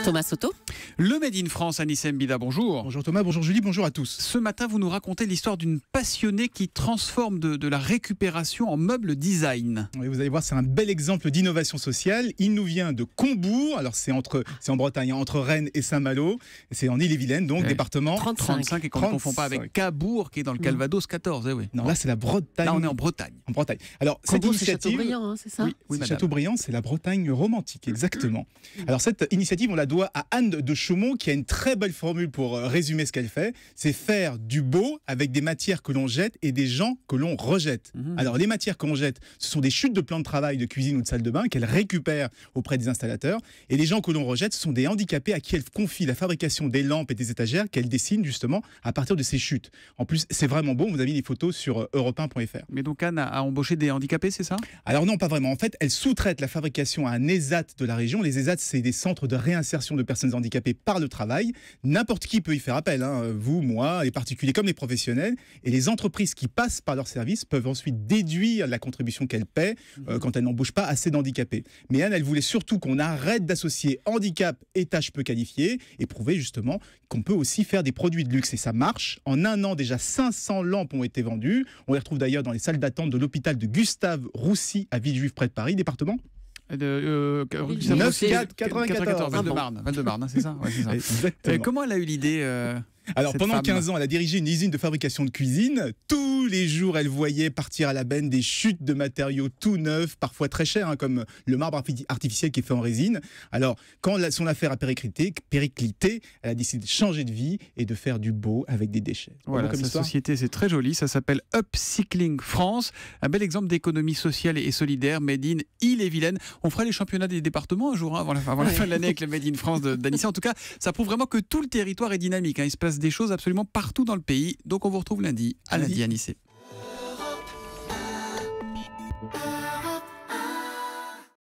Thomas Soto. Le Made in France, Anissé Mbida, bonjour. Bonjour Thomas, bonjour Julie, bonjour à tous. Ce matin, vous nous racontez l'histoire d'une passionnée qui transforme de la récupération en meuble design. Oui, vous allez voir, c'est un bel exemple d'innovation sociale. Il nous vient de Combourg, alors c'est en Bretagne, entre Rennes et Saint-Malo. C'est en Ille-et-Vilaine, donc département 35 et qu'on ne confond pas avec Cabourg, qui est dans le Calvados 14. Eh oui. Non, là c'est la Bretagne. Là on est en Bretagne. En Bretagne. Alors Combourg, cette c'est initiative, Châteaubriand, hein, c'est ça? Oui, c'est Châteaubriand, c'est la Bretagne romantique, exactement. Alors cette initiative, on la doit à Anne de Chaumont, qui a une très belle formule pour résumer ce qu'elle fait. C'est faire du beau avec des matières que l'on jette et des gens que l'on rejette. Alors les matières que l'on jette, ce sont des chutes de plans de travail, de cuisine ou de salle de bain qu'elle récupère auprès des installateurs. Et les gens que l'on rejette, ce sont des handicapés à qui elle confie la fabrication des lampes et des étagères qu'elle dessine justement à partir de ces chutes. En plus, c'est vraiment beau. Vous avez des photos sur europe1.fr. Mais donc Anne a embauché des handicapés, c'est ça? Alors non, pas vraiment. En fait, elle sous-traite la fabrication à un ESAT de la région. Les ESAT, c'est des centres de réinsertion de personnes handicapées par le travail. N'importe qui peut y faire appel, hein. Vous, moi, les particuliers comme les professionnels. Et les entreprises qui passent par leur service peuvent ensuite déduire la contribution qu'elles paient quand elles n'embauchent pas assez d'handicapés. Mais Anne, elle voulait surtout qu'on arrête d'associer handicap et tâches peu qualifiées et prouver justement qu'on peut aussi faire des produits de luxe. Et ça marche. En un an, déjà 500 lampes ont été vendues. On les retrouve d'ailleurs dans les salles d'attente de l'hôpital de Gustave-Roussy à Villejuif près de Paris, département 94, Val-de-Marne, c'est ça, ouais, c'est ça. Exactement. Comment elle a eu l'idée Alors pendant femme 15 ans, elle a dirigé une usine de fabrication de cuisine. Tous les jours, elle voyait partir à la benne des chutes de matériaux tout neufs, parfois très chers, hein, comme le marbre artificiel qui est fait en résine. Alors quand son affaire a périclité, elle a décidé de changer de vie et de faire du beau avec des déchets. Voilà, sa société, c'est très joli, ça s'appelle Upcycling France, un bel exemple d'économie sociale et solidaire, made in Ille-et-Vilaine. On fera les championnats des départements un jour, hein, avant la fin de l'année avec le Made in France d'Anissé. En tout cas, ça prouve vraiment que tout le territoire est dynamique, hein. Il se passe des choses absolument partout dans le pays. Donc on vous retrouve lundi à lundi, Anissé.